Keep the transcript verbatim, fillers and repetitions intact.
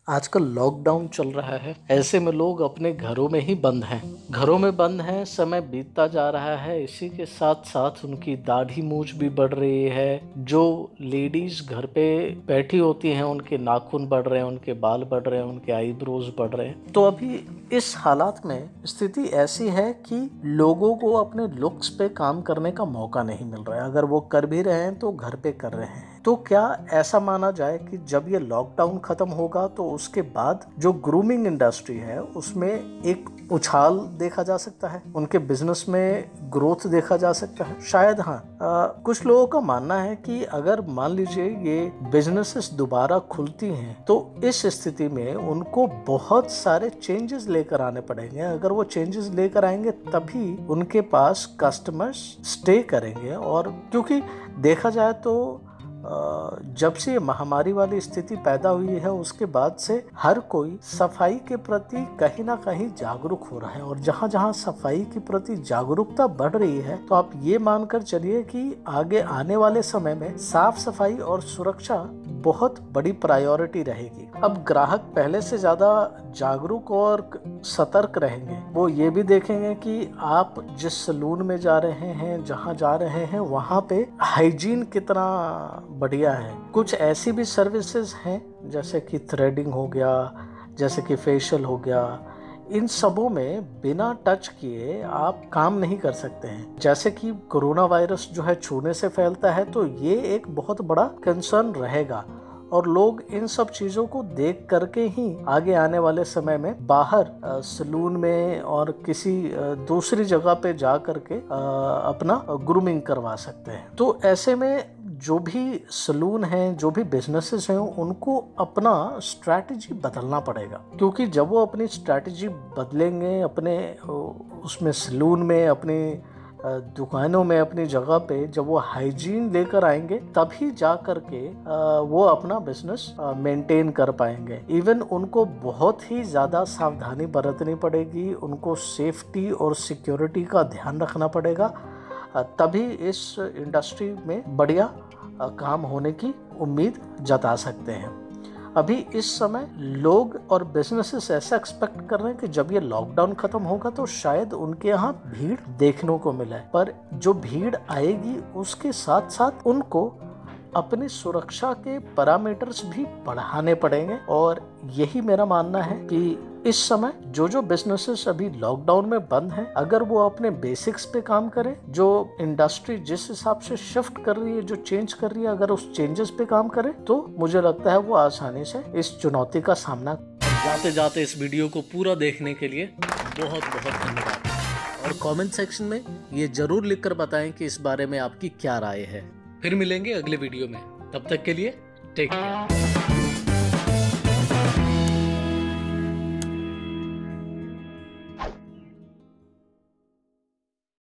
आजकल लॉकडाउन चल रहा है। ऐसे में लोग अपने घरों में ही बंद हैं। घरों में बंद हैं, समय बीतता जा रहा है। इसी के साथ साथ उनकी दाढ़ी मूछ भी बढ़ रही है। जो लेडीज घर पे बैठी होती हैं, उनके नाखून बढ़ रहे हैं, उनके बाल बढ़ रहे हैं, उनके आईब्रोज बढ़ रहे हैं। तो अभी इस हालात में स्थिति ऐसी है कि लोगों को अपने लुक्स पे काम करने का मौका नहीं मिल रहा है। अगर वो कर भी रहे हैं तो घर पे कर रहे हैं। तो क्या ऐसा माना जाए कि जब ये लॉकडाउन खत्म होगा तो उसके बाद जो ग्रूमिंग इंडस्ट्री है उसमें एक उछाल देखा जा सकता है, उनके बिजनेस में ग्रोथ देखा जा सकता है? शायद हाँ। आ, कुछ लोगों का मानना है कि अगर मान लीजिए ये बिजनेसेस दोबारा खुलती हैं तो इस स्थिति में उनको बहुत सारे चेंजेस लेकर आने पड़ेंगे। अगर वो चेंजेस लेकर आएंगे तभी उनके पास कस्टमर्स स्टे करेंगे। और क्योंकि देखा जाए तो जब से ये महामारी वाली स्थिति पैदा हुई है उसके बाद से हर कोई सफाई के प्रति कहीं ना कहीं जागरूक हो रहा है। और जहाँ जहाँ सफाई के प्रति जागरूकता बढ़ रही है तो आप ये मानकर चलिए कि आगे आने वाले समय में साफ सफाई और सुरक्षा बहुत बड़ी प्रायोरिटी रहेगी। अब ग्राहक पहले से ज्यादा जागरूक और सतर्क रहेंगे। वो ये भी देखेंगे कि आप जिस सलून में जा रहे हैं, जहाँ जा रहे हैं, वहाँ पे हाइजीन कितना बढ़िया है। कुछ ऐसी भी सर्विसेज हैं जैसे कि थ्रेडिंग हो गया, जैसे कि फेशियल हो गया। इन सबों में बिना टच किए आप काम नहीं कर सकते हैं। जैसे कि कोरोना वायरस जो है छूने से फैलता है, तो ये एक बहुत बड़ा कंसर्न रहेगा। और लोग इन सब चीजों को देख करके ही आगे आने वाले समय में बाहर सलून में और किसी दूसरी जगह पे जा करके अपना ग्रूमिंग करवा सकते हैं। तो ऐसे में जो भी सलून हैं, जो भी बिजनेसेस हैं, उनको अपना स्ट्रैटेजी बदलना पड़ेगा। क्योंकि जब वो अपनी स्ट्रैटेजी बदलेंगे, अपने उसमें सलून में, अपनी दुकानों में, अपनी जगह पे जब वो हाइजीन लेकर आएंगे तभी जा करके वो अपना बिजनेस मेंटेन कर पाएंगे। इवन उनको बहुत ही ज़्यादा सावधानी बरतनी पड़ेगी, उनको सेफ्टी और सिक्योरिटी का ध्यान रखना पड़ेगा। तभी इस इंडस्ट्री में बढ़िया काम होने की उम्मीद जता सकते हैं। अभी इस समय लोग और बिजनेसेस ऐसा एक्सपेक्ट कर रहे हैं कि जब ये लॉकडाउन खत्म होगा तो शायद उनके यहाँ भीड़ देखने को मिले। पर जो भीड़ आएगी उसके साथ साथ उनको अपनी सुरक्षा के पैरामीटर्स भी बढ़ाने पड़ेंगे। और यही मेरा मानना है कि इस समय जो जो बिजनेसेस अभी लॉकडाउन में बंद हैं, अगर वो अपने बेसिक्स पे काम करें, जो इंडस्ट्री जिस हिसाब से शिफ्ट कर रही है, जो चेंज कर रही है, अगर उस चेंजेस पे काम करें तो मुझे लगता है वो आसानी से इस चुनौती का सामना। जाते जाते इस वीडियो को पूरा देखने के लिए बहुत बहुत धन्यवाद। और कमेंट सेक्शन में ये जरूर लिखकर बताएं कि इस बारे में आपकी क्या राय है। फिर मिलेंगे अगले वीडियो में, तब तक के लिए टेक केयर।